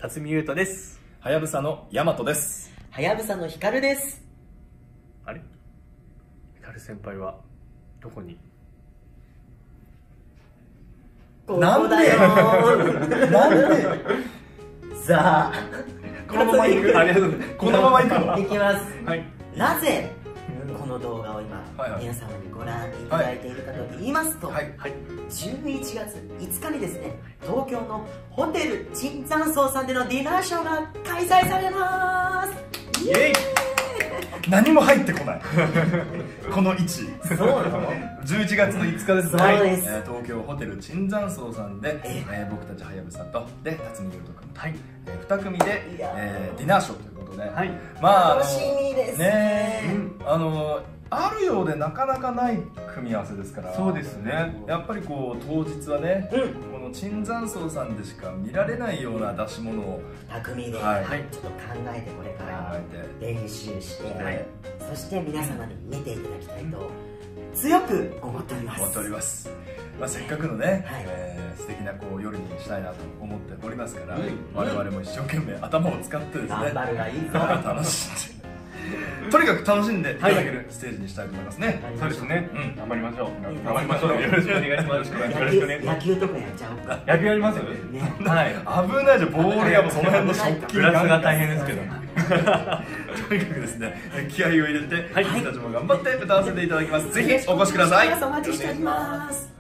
辰巳優斗です。 はやぶさのやまとです。 はやぶさのひかるです。 あれ、ひかる先輩はどこに？ なんでよなんでさあ、 このまま行く。ありがとうございます。このまま行くの？ いきます。 はい。 なぜこの動画を今、 はいはい、 皆様にご覧いただいているかと言いますと、 はいはい、 11月5日にですね、東京のホテル椿山荘さんでのディナーショーが開催されます。 イエイ。 何も入ってこないこの位置。 そうなの 11月の5日ですね。 そうです、 東京ホテル椿山荘さんで、僕たちはやぶさとで辰巳優斗君と、2組で、ディナーショーということで、 はい、 まあ楽しみですね。 あるようでなかなかない組み合わせですから。 そうですね。 やっぱりこう当日はね、この椿山荘さんでしか見られないような出し物を 2組で、ちょっと考えてこれから練習して、そして皆様に見ていただきたいと強く思っております。 思っております。せっかくのね、素敵なこう夜にしたいなと思っておりますから、我々も一生懸命頭を使ってですね、 頑張るがいいぞ。 楽しんでとにかく楽しんでいただけるステージにしたいと思いますね。 そうですね。頑張りましょう。頑張りましょう。よろしくお願いします。よろしくね。 野球とかやっちゃおうか。 野球やります？はい。 危ないじゃん、ボールがもうその辺の食器グラスが大変ですけど。 とにかくですね、気合を入れて、僕たちも頑張って歌わせていただきます。ぜひお越しください。 お待ちしております。